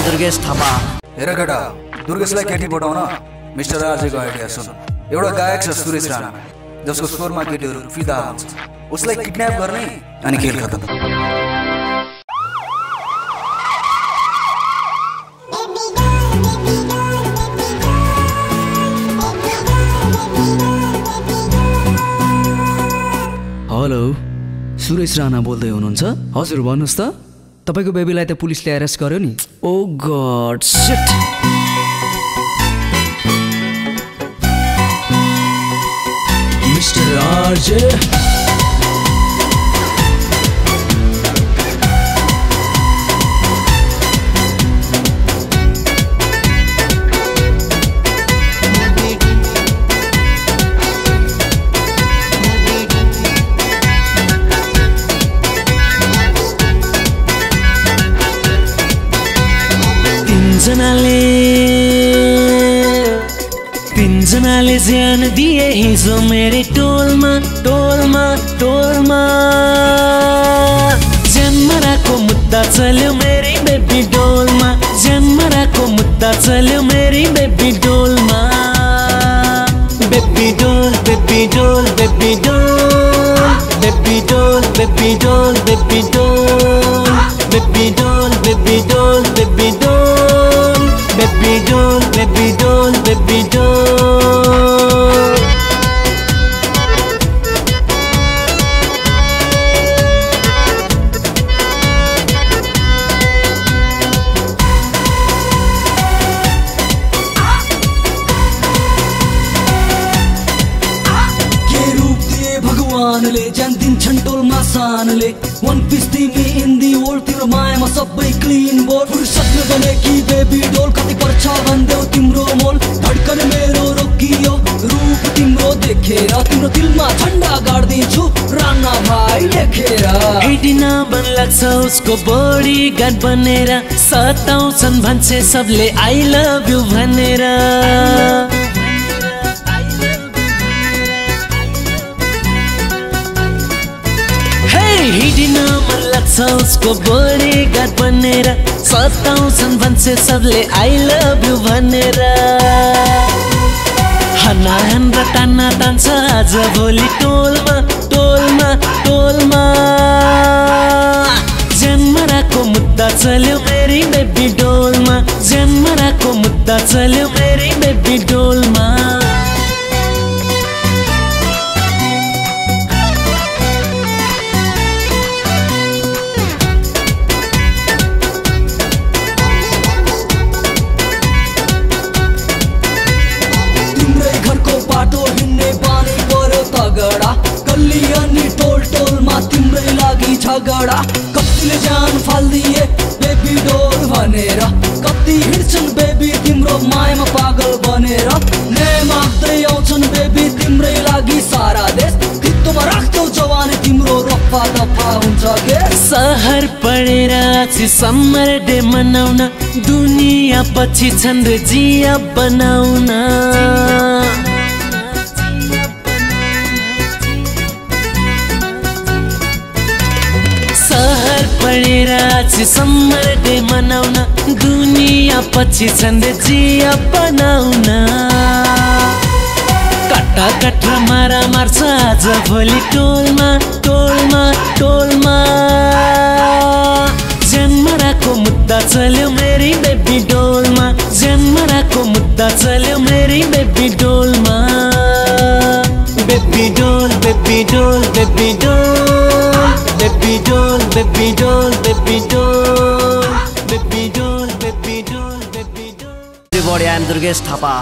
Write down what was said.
दुर्गेश थापा। हेर केटा, दुर्गेशलाई केटी पठाउन मिस्टर राजेको आइडिया सुन। एउटा गायक छ सुरेश राणा, जसको स्वरमा केटीहरू फिदा हुन्छ। उसलाई किडन्याप गर्ने अनि खेल खतम। हेलो, सुरेश राणा बोल्दै हुनुहुन्छ? हजुर भन्नुहोस् त। तपाईको बेबीलाई त पुलिसले अरेस्ट गर्यो नि। Oh God shit. Mister RJ तीनजनाले ज्यान दिए हिजो मेरे टोलमा टोलमा टोलमा। जन्मराको मुद्दा चल्यो मेरी बेबी डोलमा, जन्मराको मुद्दा चल्यो मेरी baby Dolma. Baby doll baby doll baby doll baby doll baby doll baby doll baby doll baby doll baby doll baby doll baby doll baby doll. भगवानले ज्यान दिन्छन् टोलमा सानले। वन पिस तिमी इन दी वर्ल्ड, तिम्रो मायामा सबै क्लिन बोल। फुर्सद बने कि बेबी डोल, कति पर्छ भन्देऊ तिम्रो मोल। धड्कन मेरो रोकियो रूप तिम्रो देखेर, तिम्रो दिलमा झन्डा गाड्दिन्छु राणा भाइ लेखेर। हेटिन मन लाग्छ उसको बडी गार्ड बनेर, सताउँछन् भन्छे सबले आई लभ यु भनेर। हिँडिन मन लाग्छ उसको बडी गार्ड बनेर, सताउँछन् भन्छे सबले आई लभ यु भनेर। हनाहन र तान्ना तान्छ आज भोलि टोलमा टोलमा टोलमा। जन्मराको मुद्दा चल्यो मेरी बेबी डोलमा, जन्मराको मुद्दा चल्यो मेरी बेबी डोलमा। झगडा कतिले जान फाल्दिए बेबी डोल भनेर, कति हिँड्छन् बेबी तिम्रो मायामा पागल बनेर। न्याय माग्दै आउँछन् बेबी तिम्रै लागि सारा देश, तित्तोमा राख्छौ जवानी तिम्रो रफा दफा हुन्छ के। सहर पढेर समर डे मनाउन, दुनिया पछि छन् रे जिया बनाउन। पढेर समर डे मनाउन, दुनिया पछि छन् रे जिया बनाउन। कट्टा कट्टा मारा मार्छ आज भोलि टोलमा टोलमा टोलमा। जन्मराको मुद्दा चल्यो मेरी बेबी डोलमा, जन्मराको मुद्दा चल्यो मेरी baby Dolma. Baby doll baby doll baby doll baby doll baby doll baby doll baby doll baby doll baby doll. I am Durgesh Thapa.